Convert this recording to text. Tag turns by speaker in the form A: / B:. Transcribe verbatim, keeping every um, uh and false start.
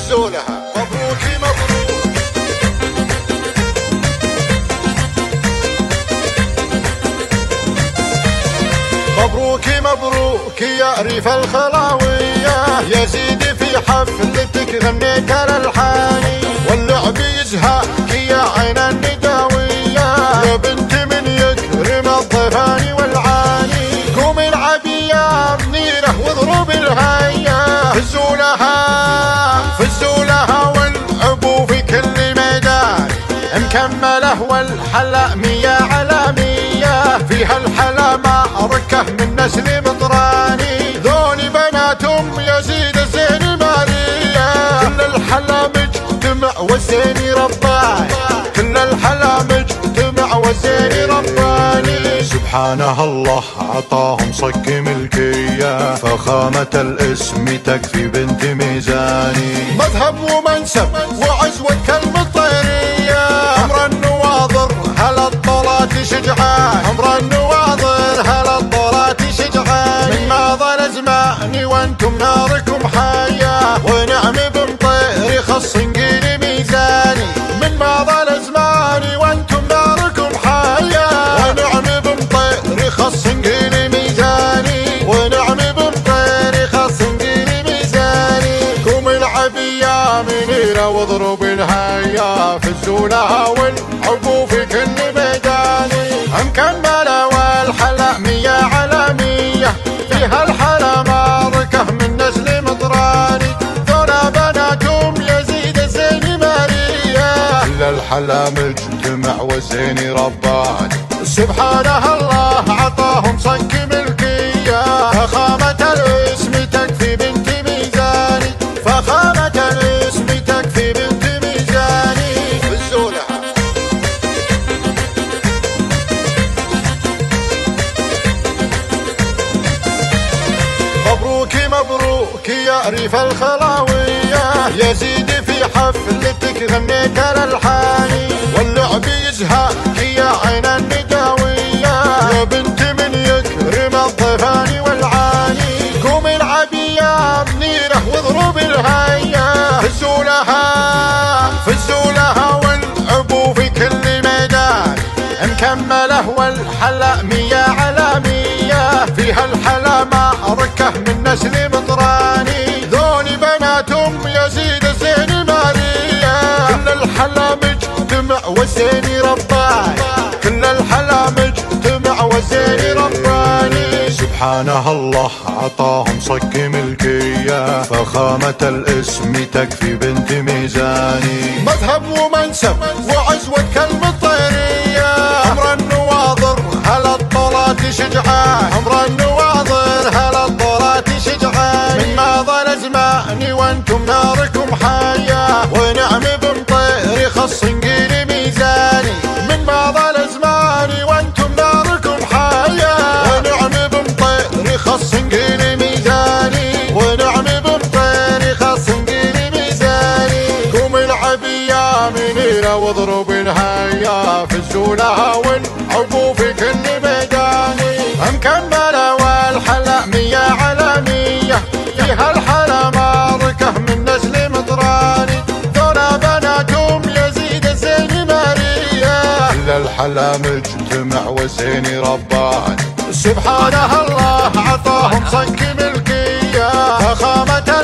A: فزولها مبروك مبروك. مبروك مبروك يا ريف الخلاوية، يا سيدي في حفلتك غنيت الالحاني، واللعب يزهاك يا عين النداوية، يا بنت من يكرم الضيفاني والعاني، قومي العبي يا منيرة واضرب الهيا، فزوا لها فزوا لها والعبوا في كل ميدان، مكمله والحلا مية على مية، فيها الحلا معركة من نسل مطراني، ذولي بنات ام يزيد الزين مالية، كل الحلا مجتمع والزين رباني، كل الحلا مجتمع والزين رباني، سبحانه الله عطاهم صك ملكية، فخامة الاسم تكفي بنت ميزاني، مذهب ومنسب وعزوة كالمطيرية، عمر النواظر هل الطلات شجعان، عمر النواظر هل الطلات شجعان، من ماضى الازمان وانتم ناركم حية، ونعم بمطير خص نقيل ميزاني، من ماضى الازمان وانتم ناركم حية، ونعم بمطير خص نقيل ميزاني، ونعم بمطير خص نقيل ميزاني، قوم العبي يا منيرة واضرب الهيا، فزوا لها والعبوا في كل ميداني، مكملة والحلا مية على مية، فيها الحلا معركة من نسل مطراني، ذولا بنات ام يزيد الزين مارية، كل الحلا مجتمع والزين رباني، سبحانه الله عطاهم صك ملكية، فخامة الاسم تكفي بنت ميزاني، فخامة الاسم تكفي بنت ميزاني، فزوا لها. مبروك مبروك يا ريف الخلاوية، يا سيدي في حفلتك غنيت الالحاني، واللعب يزهاك يا عين النداوية، يا بنت من يكرم الضيفاني والعاني، قومي العبي يا منيرة واضرب الهيا، فزوا لها فزوا لها والعبوا في كل ميدان، مكمله والحلا مية على مية، فيها الحلا معركة من نسل مطراني، ذولي بنات ام يزيد الزين مالية، كل الحلا مجتمع والزين رباني، كل الحلا مجتمع والزين رباني، سبحانه الله عطاهم صك ملكية، فخامة الاسم تكفي بنت ميزاني، مذهب ومنسب وعزوة كالمطيرية، عمر النواظر هل الطلات شجعان، عمر النواظر هل الطلات شجعان، من ماضى الازمان وانتم ناركم حية، ونعم بمطير خص نقيل ميزاني، من ماضى الازمان وانتم ناركم حية، ونعم بمطير خص نقيل ميزاني، ونعم بمطير خص نقيل ميزاني، قوم العبي يا منيرة واضرب الهيا، فزوا لها والعبوا في كل ميداني، مكملة والحلا مية على مية، فيها الحلا معركة من نسل مطراني، ذولا بنات ام يزيد الزين مارية، كل الحلا مجتمع والزين رباني، سبحانه الله عطاهم صك ملكية، فخامة